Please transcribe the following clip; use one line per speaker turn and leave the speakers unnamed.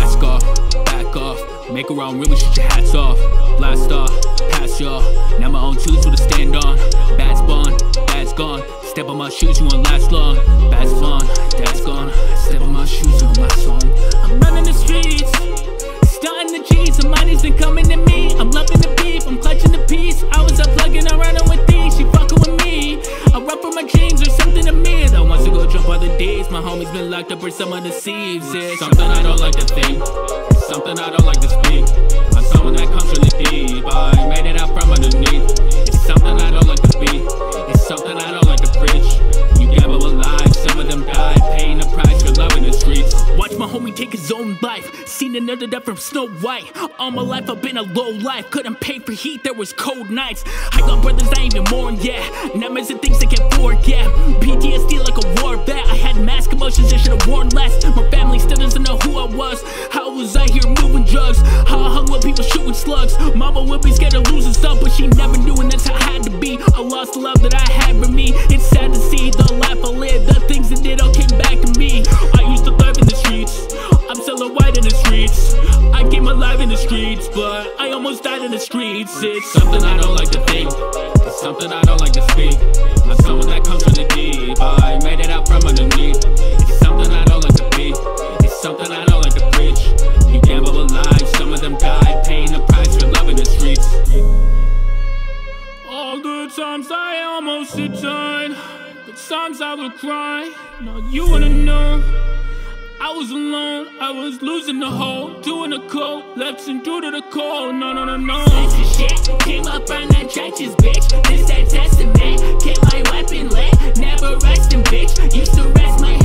Mask off, back off, make her own, really shoot your hats off. Blast off, pass y'all, now my own shoes with a stand on. Bad's gone, bad's gone, step on my shoes, you won't last long. Bad's gone, dad's gone, step on my shoes, you won't last long. I'm running the streets, starting the G's, the money's been coming to me. I'm loving the beef, I'm clutching the piece. I was up plugging, I'm running with these, she fucking with me. I run for my dreams, there's something to me that wants to go jump all the D's. My homie's been locked up for some of the sieves. It's something I don't like to think, it's something I don't like to speak. I'm someone that comes really deep, I made it out from underneath. It's something I don't like to be, it's something I don't like to preach. You gamble with lives, some of them die, paying the price for loving the streets. Watch my homie take his own life, seen another death from Snow White. All my life I've been a low life, couldn't pay for heat, there was cold nights. I got brothers I ain't even mourn, yeah, nightmares and things I can't forget. PTSD like a war vet, I had mask emotions, I should've worn less. My family still doesn't know who I was. How was I here moving drugs? How I hung with people shooting slugs. Mama would be scared of losing stuff, but she never knew, and that's how I had to be. I lost the love that I had for me. It's sad to see the life I lived, the things that did all came back to me. I used to live in the streets, I'm selling white in the streets. I gave my life in the streets, but I almost died in the streets. It's something I don't like to think, it's something I don't like to speak. I'm someone that comes from the deep, I made it out from underneath. It's something I don't like to be, it's something I don't like to preach. You gamble with lives, some of them die, paying the price for loving the streets. All the times I almost had died, the times I would cry. Now you wanna know, I was alone, I was losing the hope, doing the cold, left and due to the cold. No, no, no, no.
Sense of shit, came up from the trenches, bitch. This that testament, kept my weapon lit, never resting, bitch. Used to rest my